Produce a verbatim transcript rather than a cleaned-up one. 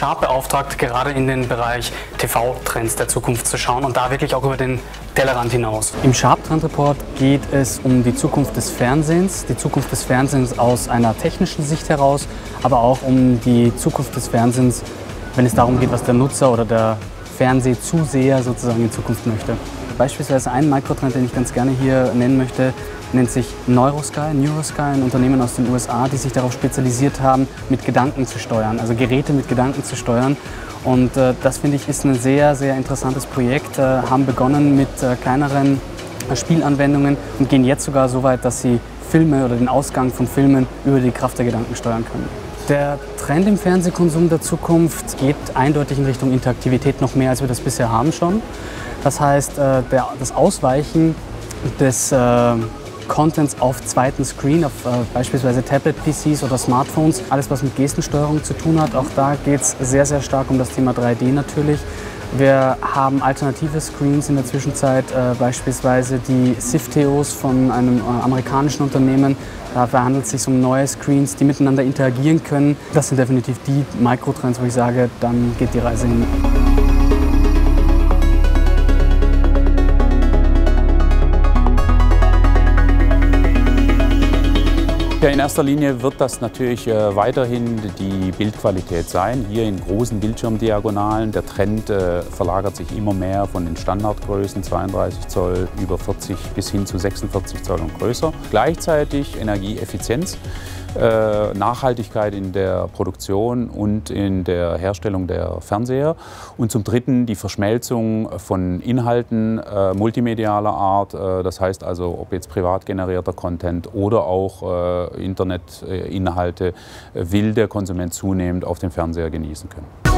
Sharp beauftragt, gerade in den Bereich T V-Trends der Zukunft zu schauen und da wirklich auch über den Tellerrand hinaus. Im Sharp Trend Report geht es um die Zukunft des Fernsehens, die Zukunft des Fernsehens aus einer technischen Sicht heraus, aber auch um die Zukunft des Fernsehens, wenn es darum geht, was der Nutzer oder der Fernsehzuseher sozusagen in Zukunft möchte. Beispielsweise ein Mikrotrend, den ich ganz gerne hier nennen möchte, nennt sich Neurosky, Neurosky, ein Unternehmen aus den U S A, die sich darauf spezialisiert haben, mit Gedanken zu steuern, also Geräte mit Gedanken zu steuern. Und äh, das, finde ich, ist ein sehr, sehr interessantes Projekt. Äh, haben begonnen mit äh, kleineren äh, Spielanwendungen und gehen jetzt sogar so weit, dass sie Filme oder den Ausgang von Filmen über die Kraft der Gedanken steuern können. Der Trend im Fernsehkonsum der Zukunft geht eindeutig in Richtung Interaktivität, noch mehr als wir das bisher haben schon. Das heißt, äh, der, das Ausweichen des äh, Contents auf zweiten Screen, auf äh, beispielsweise Tablet-P Cs oder Smartphones, alles was mit Gestensteuerung zu tun hat. Auch da geht es sehr, sehr stark um das Thema drei D natürlich. Wir haben alternative Screens in der Zwischenzeit, äh, beispielsweise die Sifteos von einem äh, amerikanischen Unternehmen. Da handelt es sich um neue Screens, die miteinander interagieren können. Das sind definitiv die Mikrotrends, wo ich sage, dann geht die Reise hin. Ja, in erster Linie wird das natürlich äh, weiterhin die Bildqualität sein. Hier in großen Bildschirmdiagonalen. Der Trend äh, verlagert sich immer mehr von den Standardgrößen zweiunddreißig Zoll über vierzig bis hin zu sechsundvierzig Zoll und größer. Gleichzeitig Energieeffizienz, äh, Nachhaltigkeit in der Produktion und in der Herstellung der Fernseher. Und zum Dritten die Verschmelzung von Inhalten äh, multimedialer Art. Äh, das heißt also, ob jetzt privat generierter Content oder auch äh, Internetinhalte, äh, will der Konsument zunehmend auf dem Fernseher genießen können.